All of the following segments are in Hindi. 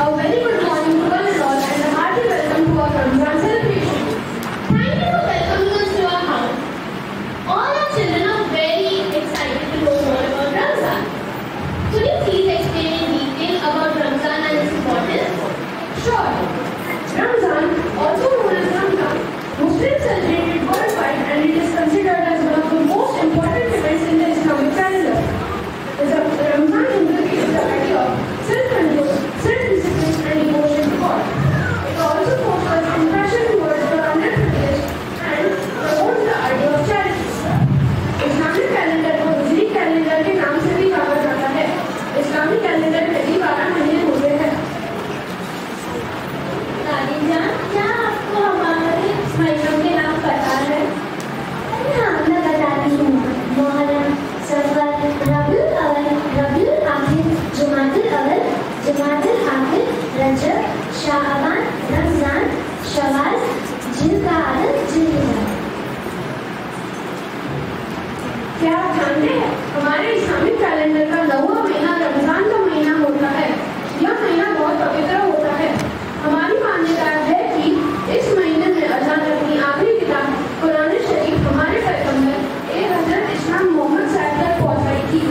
A very good morning to one and all and a hearty welcome to our Ramadan celebration. Thank you for welcoming us to our house. All our children are very excited to know more about Ramadan. Could you please explain in detail about Ramadan and its importance? Sure. Ramadan, also known as Ramadan, Muslims celebrate it worldwide and it is considered as one of the most important events in the Islamic calendar. Ramadan inculcates the idea of self-control, self-discipline and devotion to God. It also fosters compassion towards the underprivileged and promotes the idea of charity. Islamic calendar को हिजरी कैलेंडर के नाम से भी जाना जाता है। इस्लामिक कैलेंडर में भी 12 महीने होते हैं। दादी जान, क्या आपको हमारे महीनों के नाम पता है? हाँ, मैं बताती हूँ। मुहर्रम, सफर, रबीउल अव्वल, रबीउल आखिर, जुमादुल अव्वल, जुमादुल आखिर, रजब, शाअबान, रमजान, शवाल, जिलकाअदा, जिलहिज्जा। क्या आप जानते हैं हमारे इस्लामिक कैलेंडर का 9वां महीना रमजान का महीना होता है। यह महीना बहुत पवित्र होता है। हमारी मान्यता है कि इस महीने में अल्लाह ने अपनी आखिरी किताब कुरान शरीफ हमारे पैगंबर हज़रत इस्लाम मोहम्मद साहब तक पहुंचाई थी।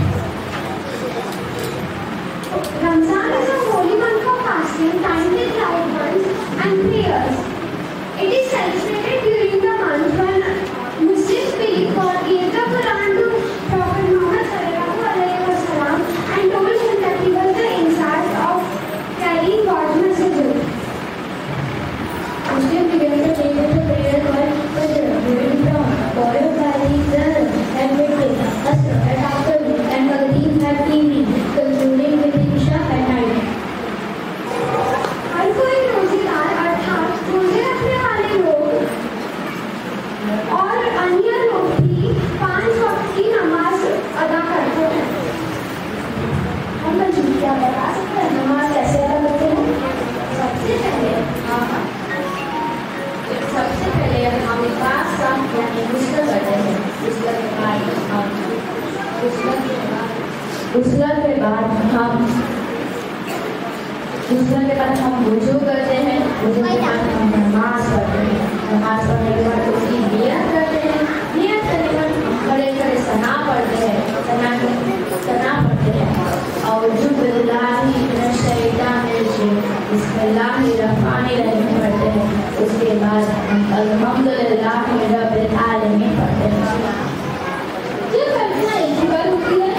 Ramzan is a holy month of fasting, time with loved ones and prayers. It is celebrated during the month when Muslims believe God gave the Quran to Prophet Muhammad ﷺ and told him that he was the incharge of carrying God's messages. Muslims began the day with the prayer called Fajr during dawn, followed by the Zuhr at midday, Asr at afternoon, and Maghrib at evening, concluding with Isha at night. हर कोई रोजेदार अर्थात रोजे रखने वाले लोग और अन्य लोग भी 5 वक्त की नमाज अदा करते हैं। हम बच्चों क्या बता सकते हैं नमाज कैसे अदा करते हैं? सबसे पहले हम पास साफ यानी गुस्ल करते हैं। गुस्ल के बाद हम वुजू करते हैं। वुजू के बाद हम नमाज पढ़ते हैं। नमाज पढ़ने के बाद उसकी नियत करते हैं। नियत करने के बाद खड़े खड़े सना पढ़ते हैं। सना पढ़ते हैं और बिस्मिल्लाहि मिनश शैतानिर रजीम बिस्मिल्लाहिर्रहमानिर्रहीम पढ़ते हैं। उसके बाद हम अल्हम्दुलिल्लाहि रब्बिल आलमीन पढ़ते हैं। ये प्रार्थना एक ही बार होती है?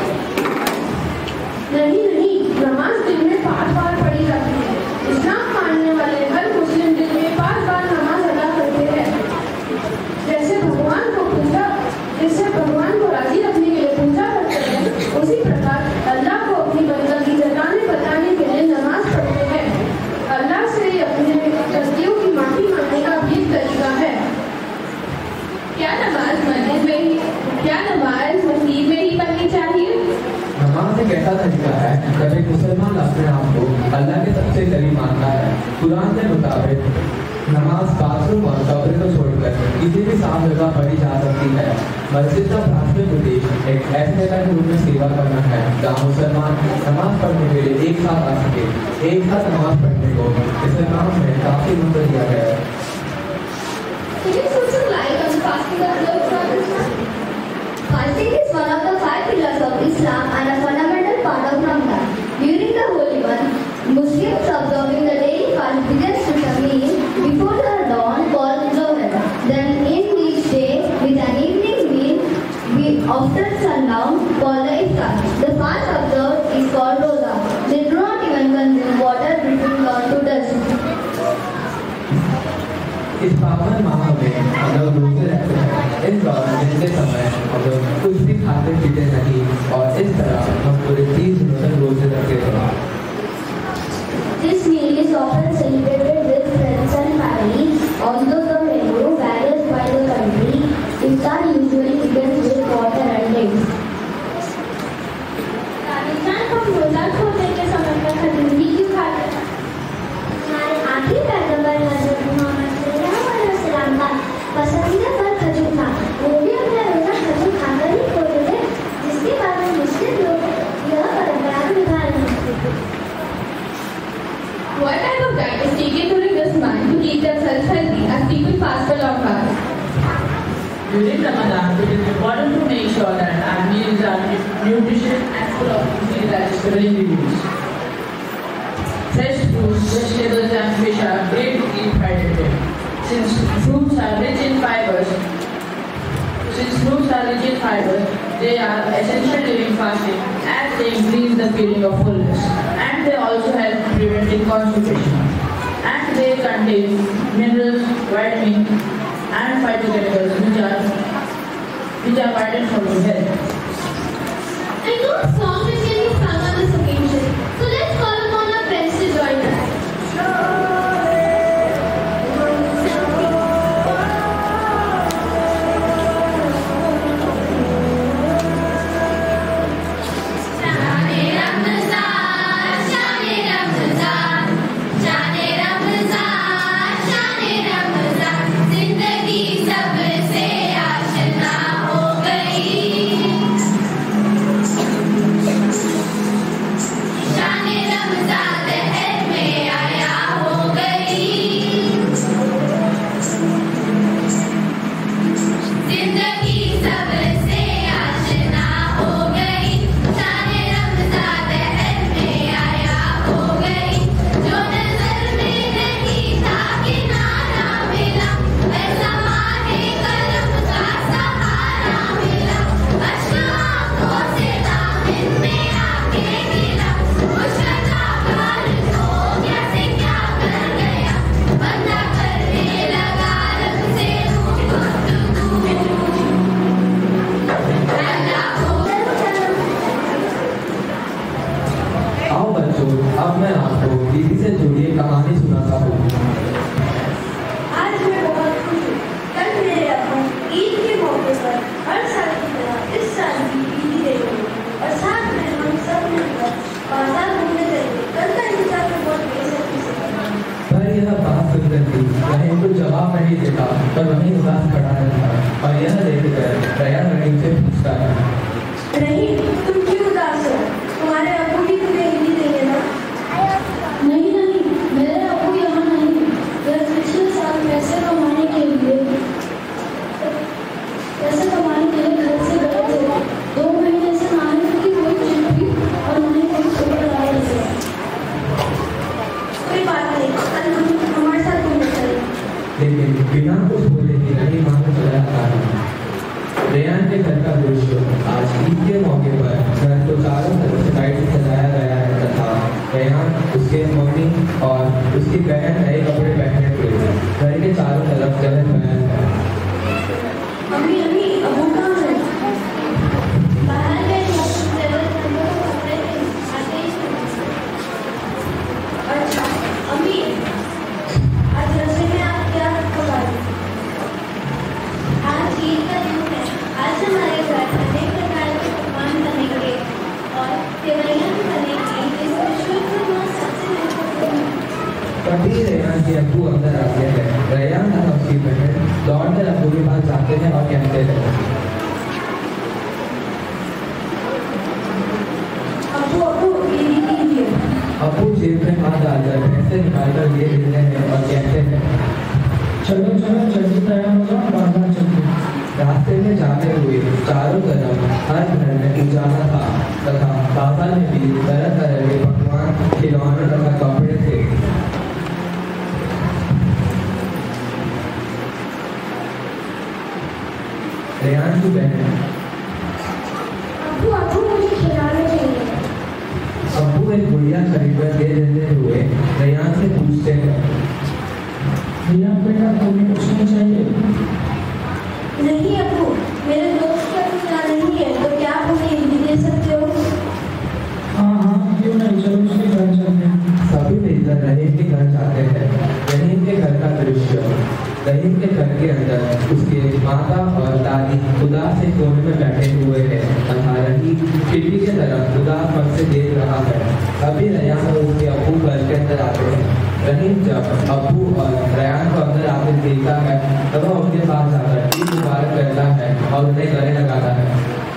नहीं, नमाज दिन में 5 बार पढ़ी जाती है। इस्लाम मानने वाले हर मुस्लिम दिन में 5 बार नमाज अदा करते हैं। जैसे भगवान को राजी रखने के लिए पूजा करते हैं, उसी प्रकार अल्लाह को अपनी बंदगी बताने के लिए नमाज पढ़ते हैं। अल्लाह से अपने गलतियों की माफी मांगने का भी एक तरीका है। क्या नमाज मस्जिद में ही पढ़नी चाहिए? नमाज एक ऐसा तरीका है जब एक मुसलमान अपने आप को अल्लाह के सबसे करीब मानता है। कुरान के मुताबिक नमाज बाथरूम और कब्र को छोड़कर किसी भी साफ जगह पढ़ी जा सकती है। मस्जिद का प्राथमिक उद्देश्य एक ऐसे जगह के रूप में सेवा करना है जहाँ मुसलमान नमाज पढ़ने के लिए एक साथ आ सके। एक साथ नमाज पढ़ने को इस्लाम में काफी महत्व दिया गया है। Fasting is one of the 5 pillars of Islam and a fundamental part of Ramadan. During the holy month, Muslims observing the daily fast begins with a meal before the dawn called Zohar. Then in each day with an evening meal after sundown called the Iftar. The fast observed is called Roza. They do not even consume water between dawn to dusk. इस पावन माह में हम लोग रोजे रहते हैं। इस दौरान जितने समय हम लोग कुछ भी खाते पीते नहीं और इस तरह हम पूरे 30 दिनों तक रोजे रखते हैं। This meal is often celebrated vegetables. Fresh fruits, vegetables and fish are great to keep hydrated. Since fruits are rich in fibers, they are essential during fasting as they increase the feeling of fullness, and they also help preventing constipation. And they contain minerals, vitamins, and phytochemicals which are vital for your health. I know a song which can be sung on this occasion, so let's call upon our friends to join us. अब मैं आपको दीदी से जुड़ी एक कहानी सुनाता हूँ। आज मैं बहुत खुश हूँ। कल मेरे अब्बू ईद के मौके पर हर साल की तरह इस साल भी ईदी देंगे और साथ में हम सब मिलकर बाजार घूमने जाएंगे। कल का इंतजार में बहुत बेसब्री से था। पर यह बात सुनकर थी वहीं कुछ जवाब नहीं देता पर वहीं उदास खड़ा रहता और यह देखकर प्रयास रहीम से पूछता है, नहीं, तुम क्यों उदास हो? तुम्हारे अब्बू भी तुम्हें ईदी देंगे ना? नहीं मेरे अब्बू यहाँ नहीं। यह पिछले साल पैसे कमाने के लिए घर से गए थे। 2 महीने से ना ही उनकी कोई चिट्ठी और ना ही कोई खबर आ रही है। कोई बात नहीं, कल हमारे साथ घूमने चलेंगे। लेकिन बिना कुछ बोले ही रहीम वहाँ चला जाता है। रेयान के घर का दृश्य आज ईद के मौके पर घर को चारों तरफ से लाइट से सजाया गया है तथा रेयान, उसके मम्मी और उसकी बहन नए कपड़े पहने हुए हैं। घर के चारों तरफ चहल पहल है। अम्मी अब्बू कहाँ है? बाहर गए कपड़े आते ही। अच्छा अम्मी, आज रसोई में आप क्या पका रही हैं? आज ईद का दिन है। आज हमारे घर अनेक प्रकार के पकवान बनेंगे और सेवइयां भी बनेंगी। इसमें शुद्ध दूध सबसे महत्वपूर्ण है। तभी रेयान के अब्बू अंदर आते हैं। रेयान और उसकी बहन दौड़कर अब्बू के पास जाते हैं और कहते हैं, अब्बू ईदी दीजिए। अब्बू जेब में हाथ डालकर पैसे निकालकर ले लेते हैं और कहते हैं, चलो जल्दी तैयार हो जाओ, बाजार चलते हैं। रास्ते में जाते हुए चारों तरफ हर घर में उजाला था तथा बाजार में भी तरह तरह के पकवान, खिलौने तथा कपड़े थे। रेयान की बहन, अब्बू मुझे खिलाने चाहिए। अब्बू एक गुड़िया खरीदकर दे देते हुए रेयान से पूछते हैं, भैया बेटा तुम्हें कुछ नहीं चाहिए? नहीं अब्बू, मेरे दोस्त का खिला नहीं है तो क्या आप मुझे ईदी दे सकते हो? हाँ क्यों नहीं, चलो उसके घर चलते हैं। सभी मिलकर रहीम के घर जाते हैं। रहीम के घर का दृश्य, रहीम के घर के अंदर उसके माता और दादी उदास से कोने में बैठे हुए हैं तथा रहीम खिड़की की तरफ उदास मन से देख रहा है। अभी रेयान और उसके अब्बू घर के अंदर आते हैं। रहीम जब अब्बू और रेयान को अंदर आते देखता है तब वह उनके पास जाकर ईद मुबारक करता है और उन्हें गले लगाता है।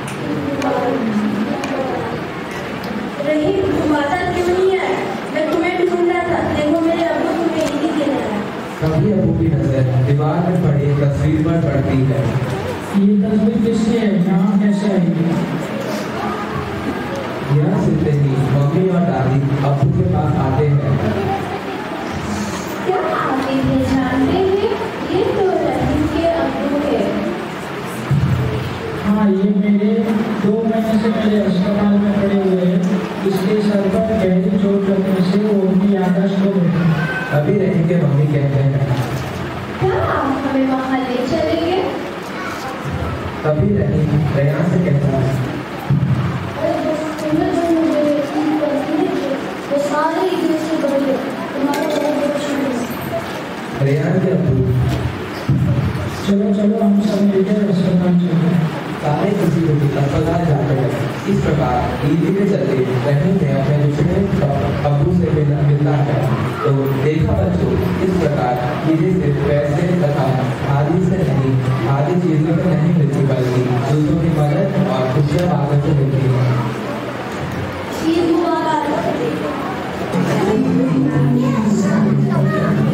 रहीम, तुम बाजार क्यों नहीं आए? मैं तुम्हें ढूंढ रहा था। देखो मेरे अब्बू तुम्हें ईदी दे रहा है। कभी अब्बू की नजर दीवार में पड़ी एक तस्वीर पर पड़ती है। ये तस्वीर किसकी है? यहाँ कैसे आई? यह सुनते ही मम्मी और दादी अब्बू के पास आते हैं। क्या आप इन्हें जानते हैं? ये तो रहीम के अब्बू है। हाँ, ये मेरे 2 महीने से मेरे अस्पताल में पड़े हुए हैं। इसके सर पर गहरी चोट लगने से वो अपनी याददाश्त खो बैठे। अभी रहीम के मम्मी कहते हैं, क्या आप हमें वहाँ ले चलेंगे? तभी रहीम रेयान से कहता है, वो सारे ईद से बड़े तुम्हारे रेयान के अब्बू चलो चलो हम सब मिलकर अस्पताल चलते हैं। सारे खुशी खुशी अस्पताल जाते हैं। इस प्रकार ईदी के चलते रहीम ने अपने दूसरे अब्बू से मिलता है। तो देखा बच्चों, इस प्रकार ईदी सिर्फ पैसे तथा आदि से नहीं, आदि चीजों से नहीं मिलती, बल्कि दूसरों की मदद और खुशियाँ बांटने से मिलती है। ईद मुबारक।